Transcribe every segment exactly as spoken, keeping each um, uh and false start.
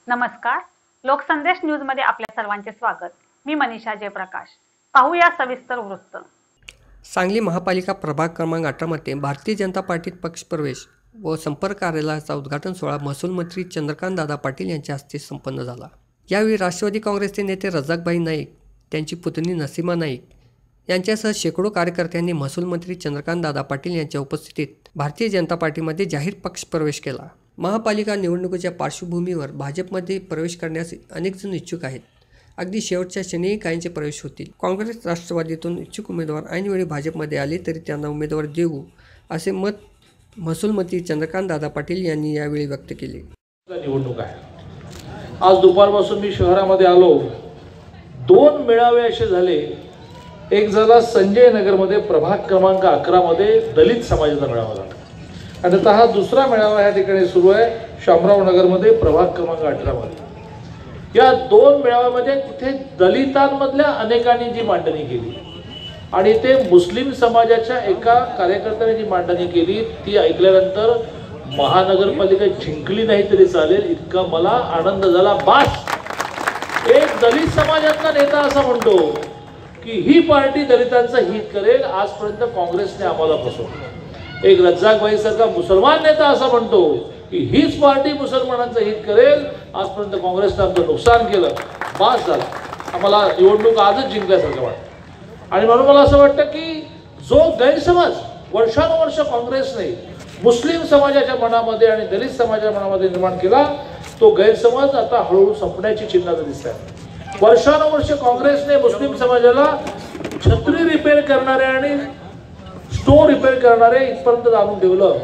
नमस्कार, लोकसंदेश न्यूज मध्ये आपल्या सर्वांचे स्वागत। मी मनीषा जयप्रकाश। पाहूया सविस्तर वृत्त। सांगली महापालिका प्रभाग क्रमांक अठरा मध्ये भारतीय जनता पार्टीत पक्षप्रवेश व संपर्क कार्यालयाचा उद्घाटन सोहळा महसूल मंत्री चंद्रकांत दादा पाटील यांच्या हस्ते संपन्न झाला। यावेळी राष्ट्रवादी काँग्रेसचे नेते रजाकभाई नाईक, त्यांची पुतणी नसीमा नाईक यांच्यासह शेकडो कार्यकर्त्यांनी महसूल मंत्री चंद्रकांत दादा पाटील यांच्या उपस्थितीत भारतीय जनता पार्टीमध्ये जाहीर पक्षप्रवेश केला। महापालिका निवडणुकीच्या पार्श्वभूमीवर भाजपमध्ये प्रवेश करण्यास अनेक जण इच्छुक आहेत। अगदी शेवटच्या क्षणी काहींचे प्रवेश होतील। काँग्रेस राष्ट्रवादीतून इच्छुक उमेदवार ऐनवेळी भाजपमध्ये आले तरी त्यांना उमेदवार देऊ असे मत महसूल मंत्री चंद्रकांत दादा पाटील यांनी यावेळी व्यक्त केले। निवडणूक आहे, आज दुपारपासून मी शहरामध्ये आलो, दोन मेळावे असे झाले। एक झाला संजय नगरमध्ये प्रभाग क्रमांक अकरा मध्ये दलित समाजाचा मेळावा झाला आणि आता हा दुसरा मेळावा या ठिकाणी सुरू आहे शामराव नगरमध्ये प्रभाग क्रमांक अठरा मध्ये। या दोन मेळाव्यामध्ये तिथे दलितांमधल्या अनेकांनी जी मांडणी केली आणि ते मुस्लिम समाजाच्या एका कार्यकर्त्याने जी मांडणी केली ती ऐकल्यानंतर महानगरपालिका जिंकली नाही तरी चालेल इतका मला आनंद झाला। बास, एक दलित समाजातला नेता असा म्हणतो की ही पार्टी दलितांचं हित करेल, आजपर्यंत काँग्रेसने आम्हाला फसवलं। एक रजाकभाई सारखा मुसलमान नेता असा म्हणतो की हीच पार्टी मुसलमानांचं हित करेल, आजपर्यंत काँग्रेसने आमचं नुकसान केलं। बास झाला, आम्हाला निवडणूक आजच जिंकल्यासारखं वाटतं। आणि म्हणून मला असं वाटतं की जो गैरसमज वर्षानुवर्ष काँग्रेसने मुस्लिम समाजाच्या मनामध्ये आणि दलित समाजाच्या मनामध्ये निर्माण केला तो गैरसमज आता हळूहळू संपण्याची चिन्ह दिसत आहे। वर्षानुवर्ष काँग्रेसने मुस्लिम समाजाला छत्री रिपेअर करणारे आणि स्टोर रिपेअर करणारे इथपर्यंत आणून ठेवलं।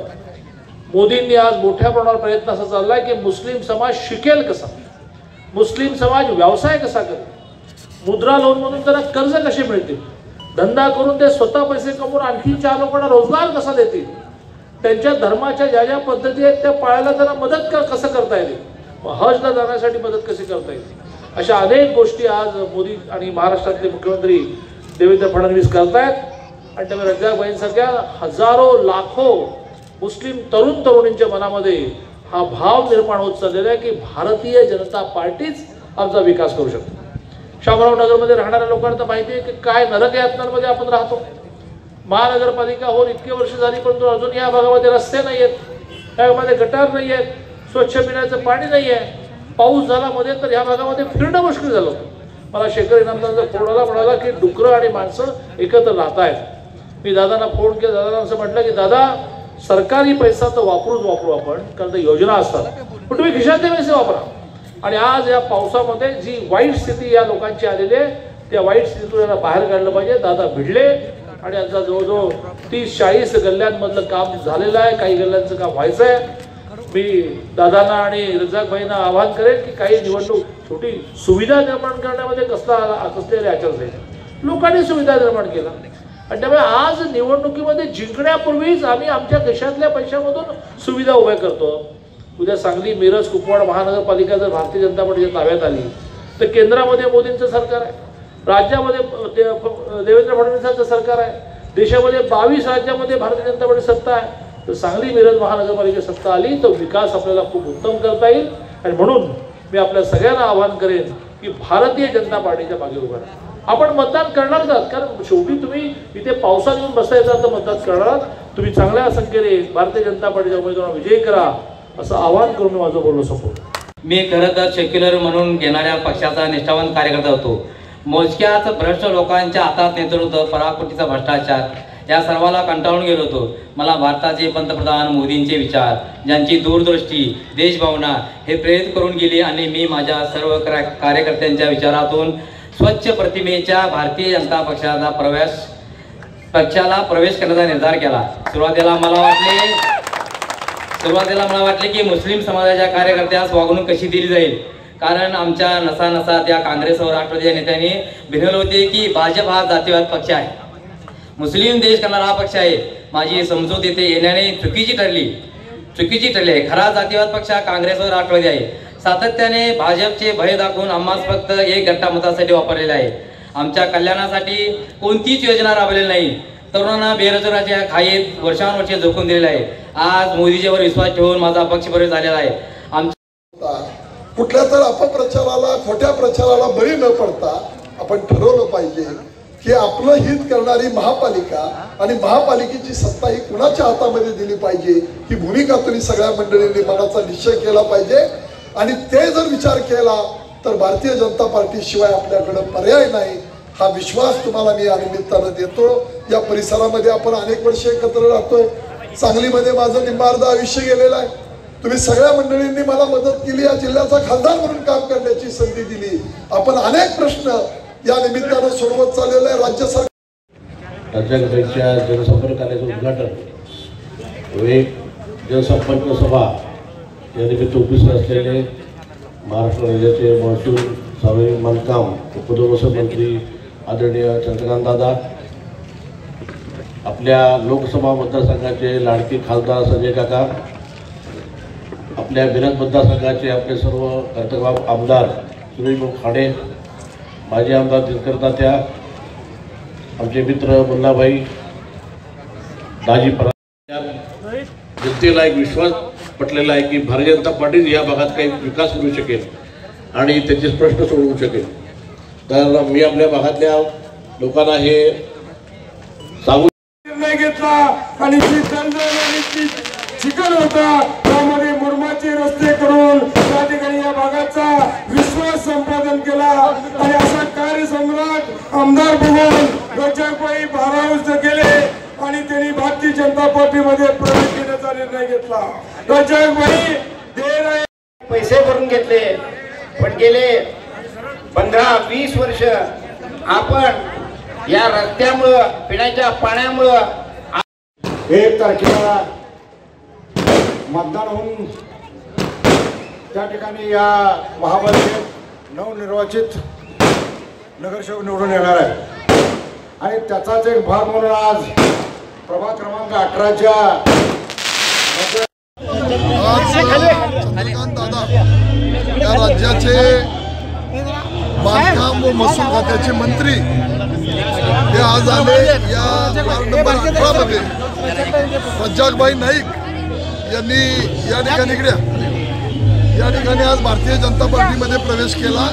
मोदींनी आज मोठ्या प्रमाणावर प्रयत्न असा चाललाय की मुस्लिम समाज शिकेल कसा, मुस्लिम समाज व्यवसाय कसा करेल, मुद्रा लोन म्हणून त्यांना कर्ज कसे मिळतील, धंदा करून ते स्वतः पैसे कमवून आणखी चार लोकांना रोजगार कसा देतील, त्यांच्या धर्माच्या ज्या ज्या पद्धती आहेत त्या पाळायला त्यांना मदत कसं करता येईल, हजला जाण्यासाठी मदत कशी करता येईल, अशा अनेक गोष्टी आज मोदी आणि महाराष्ट्रातले मुख्यमंत्री देवेंद्र फडणवीस करतायत। आणि त्यामुळे रजाकभाईंसारख्या हजारो लाखो मुस्लिम तरुण तरुणींच्या मनामध्ये हा भाव निर्माण होत चाललेला आहे की भारतीय जनता पार्टीच आमचा विकास करू शकते। शामराव नगरमध्ये राहणाऱ्या लोकांना तर माहिती आहे की काय नरक यातनांमध्ये आपण राहतो। महानगरपालिका होऊन इतके वर्ष झाली परंतु अजून या भागामध्ये रस्ते नाही आहेत, त्या भागामध्ये गटार नाही आहेत, स्वच्छ पिण्याचं पाणी नाही आहे। पाऊस झाला मध्ये तर ह्या भागामध्ये फिरणं मुश्किल झालं होतं। मला शेखर इनामदारांचा फोन आला, म्हणाला की डुकरं आणि माणसं एकत्र राहत आहेत। मी दादांना फोन केला, दादांना असं म्हटलं की दादा सरकारी पैसा तर वापरूच वापरू आपण, कारण ते योजना असतात, पण तुम्ही खिशातले पैसे वापरा। आणि आज या पावसामध्ये जी वाईट स्थिती या लोकांची आलेली आहे त्या वाईट स्थितीतून यांना बाहेर काढलं पाहिजे। दादा भिडले आणि आता जवळजवळ तीस चाळीस गल्ल्यांमधलं काम झालेलं आहे, काही गल्ल्यांचं काम व्हायचं आहे। मी दादांना आणि रजाकभाईंना आवाहन करेन की काही निवडणूक छोटी सुविधा निर्माण करण्यामध्ये कसला कसलेले आचारसंहिता लोकांनी सुविधा निर्माण केला आणि त्यामुळे आज निवडणुकीमध्ये जिंकण्यापूर्वीच आम्ही आमच्या देशातल्या पैशामधून सुविधा उभ्या करतो। उद्या सांगली, मिरज, कुपवाड महानगरपालिका जर भारतीय जनता पार्टीच्या ताब्यात आली तर केंद्रामध्ये मोदींचं सरकार आहे, राज्यामध्ये देवेंद्र फडणवीसांचं सरकार आहे, देशामध्ये बावीस राज्यामध्ये भारतीय जनता पार्टी सत्ता आहे। तर सांगली मिरज महानगरपालिका सत्ता आली तर विकास आपल्याला खूप उत्तम करता येईल। आणि म्हणून मी आपल्या सगळ्यांना आवाहन करेन की भारतीय जनता पार्टीच्या मागे उभा राहा। आपण मतदान करणार आहात, कारण शेवटी तुम्ही इथे पावसात येऊन बसायचं तर मतदान करणार, तुम्ही चांगल्या संख्येने भारतीय जनता पार्टीच्या उमेदवारांना विजयी करा असं आवाहन करून माझं बोलणं संपवतो। मी खरं तर सेक्युलर म्हणून घेणाऱ्या पक्षाचा निष्ठावंत कार्यकर्ता होतो। मोजक्याच भ्रष्ट लोकांच्या हातात नेतृत्व, पराकोटीचा भ्रष्टाचार या सर्वाला कंटाळून गेलो होतो। मला भारताचे पंतप्रधान मोदींचे विचार, ज्यांची दूरदृष्टी, देशभावना हे प्रेरित करून गेली आणि मी माझ्या सर्व कार्यकर्त्यांच्या विचारातून स्वच्छ प्रतिमेच्या भारतीय जनता पक्षाचा प्रवेश पक्षाला प्रवेश करण्याचा निर्धार केला। सुरुवातीला मला वाटले सुरुवातीला मला वाटले की मुस्लिम समाजाच्या कार्यकर्त्यास वागणूक कशी दिली जाईल, कारण आमच्या नसा नसा त्या काँग्रेस व राष्ट्रवादी नेत्यांनी भिनवले होते की भाजप हा जातीवाद पक्ष आहे, मुस्लिम देश करणारा हा पक्ष आहे। माझी समजूत येथे येण्याने चुकीची ठरली चुकीची ठरली आहे। खरा जातीवाद पक्ष हा काँग्रेस व राष्ट्रवादी आहे। सातत्याने भाजपचे भय दाखवून आम्हास फक्त एक गट्टा मतासाठी वापरलेला आहे। आमच्या कल्याणासाठी कोणतीच योजना राबवलेली नाही। तरुणांना बेरोजगाराच्या खाईत वर्षानुवर्षे झोकून दिलेला आहे। आज मोदीजीवर विश्वास ठेवून माझा पक्ष प्रवेश झालेला आहे। आमच्या कुठल्या तर अपप्रचाराला खोट्या प्रचाराला बळी न पडता आपण ठरवलं पाहिजे की आपलं हित करणारी महापालिका आणि महापालिकेची सत्ता ही कुणाच्या हातामध्ये दिली पाहिजे ही भूमिका तुम्ही सगळ्या मंडळींनी मनाचा निश्चय केला पाहिजे। आणि ते जर विचार केला तर भारतीय जनता पार्टी शिवाय आपल्याकडे पर्याय नाही हा विश्वास तुम्हाला मी या निमित्तानं देतो। या परिसरामध्ये आपण अनेक वर्ष एकत्र राहतोय। सांगलीमध्ये माझं निंबार्ध आयुष्य गेलेलं आहे। तुम्ही सगळ्या मंडळींनी मला मदत केली, या जिल्ह्याचा खासदार म्हणून काम करण्याची संधी दिली। आपण अनेक प्रश्न या निमित्तानं सोडवत चाललेलं आहे। राज्य सरकार राज्याध्यक्षांच्या जनसंपर्क कार्याचं उद्घाटन एक जनसंपर्क सभा या निमित्त उपस्थित असलेले महाराष्ट्र राज्याचे महसूल सार्वजनिक बांधकाम उपदोसन मंत्री आदरणीय चंद्रकांत दादा, आपल्या लोकसभा मतदारसंघाचे लाडके खासदार संजय काका, आपल्या मिरज मतदारसंघाचे आपले सर्व कर्तव्य आमदार सुरेश खाडे, माजी आमदार दिनकर तात्या, आमचे मित्र मुन्नाभाई, दाजी परांजपे, जनतेला एक विश्वास पटलेला आहे की भारतीय जनता पार्टी या भागात काही विकास करू शकेल आणि त्याचे प्रश्न सोडवू शकेल। तर मी आपल्या भागातल्या लोकांना हे सांगू निर्णय घेतला आणि जी दंडची चिकन होता त्यामध्ये मुरमाचे रस्ते करून त्या ठिकाणी या भागाचा विश्वास संपादन केला आणि असा कार्यसम्राट आमदार बघून रजकभाई भारावूस गेले आणि त्यांनी भारतीय जनता पार्टीमध्ये प्रवेश घेण्याचा निर्णय घेतला। रजकभाई पैसे भरून घेतले, पण गेले पंधरा वीस वर्ष आपण या रस्त्यामुळं पिण्याच्या पाण्यामुळं एक तारखेला मतदान होऊन त्या ठिकाणी या महापालिकेत नवनिर्वाचित नगरसेवक निवडून येणार आहे आणि त्याचाच एक भाग म्हणून आज प्रभाग क्रमांक अठराच्या चंद्रकांत दादा या राज्याचे बांधकाम व महसूल खात्याचे मंत्री हे आज आले। या वार्ड नंबर अठरा मध्ये रज्जाकभाई नाईक यांनी या ठिकाणी इकडे या ठिकाणी आज भारतीय जनता पार्टीमध्ये प्रवेश केला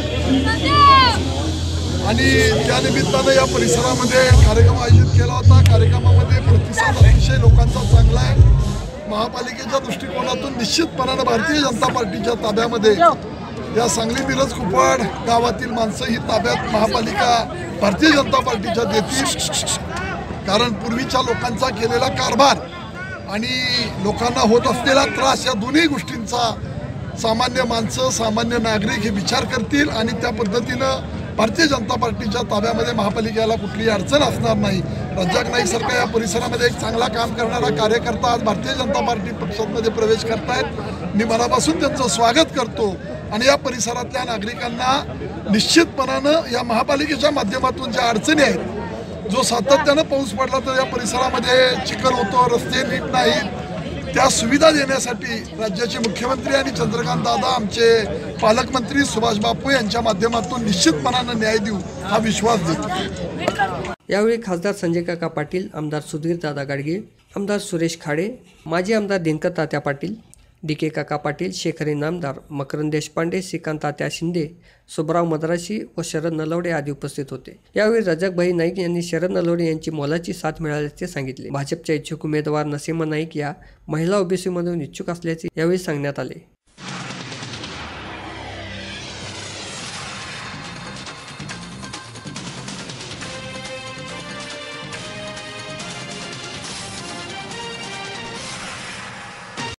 आणि त्या निमित्तानं या परिसरामध्ये कार्यक्रम आयोजित केला होता। कार्यक्रमामध्ये प्रतिसाद अतिशय लोकांचा चांगला आहे। महापालिकेच्या दृष्टिकोनातून निश्चितपणानं भारतीय जनता पार्टीच्या ताब्यामध्ये या सांगली मिरज कुपवाड गावातील माणसं ही ताब्यात महापालिका भारतीय जनता पार्टीच्या देतील, कारण पूर्वीच्या लोकांचा केलेला कारभार आणि लोकांना होत असलेला त्रास या दोन्ही गोष्टींचा सामान्य माणसं सामान्य नागरिक हे विचार करतील आणि त्या पद्धतीनं भारतीय जनता पार्टीच्या ताब्यामध्ये महापालिकेला कुठलीही अडचण असणार नाही। रज्जाक नाईक सारखा या परिसरामध्ये एक चांगला काम करणारा कार्यकर्ता आज भारतीय जनता पार्टी पक्षामध्ये प्रवेश करतायत। मी मनापासून त्यांचं स्वागत करतो आणि या परिसरातल्या नागरिकांना निश्चितपणानं या महापालिकेच्या माध्यमातून ज्या अडचणी आहेत, जो सातत्यानं पाऊस पडला तर या परिसरामध्ये चिखल होतो, रस्ते नीट नाहीत, त्या सुविधा देण्यासाठी राज्याचे मुख्यमंत्री आणि चंद्रकांत दादा आमचे पालकमंत्री सुभाष बापू यांच्या माध्यमातून निश्चितपणानं न्याय देऊ हा विश्वास देतो। यावेळी खासदार संजय काका पाटील, आमदार सुधीर दादा गाडगे, आमदार सुरेश खाडे, माजी आमदार दिनकर तात्या पाटील, डी के काका पाटील, शेखर इनामदार, मकरंद देशपांडे, श्रीकांत तात्या शिंदे, सुबराव मद्राशी व शरद नलवडे आदी उपस्थित होते। यावेळी रजकभाई नाईक यांनी शरद नलवडे यांची मोलाची साथ मिळाल्याचे सांगितले। भाजपच्या इच्छुक उमेदवार नसीमा नाईक या महिला ओबीसीमधून इच्छुक असल्याचे यावेळी सांगण्यात आले।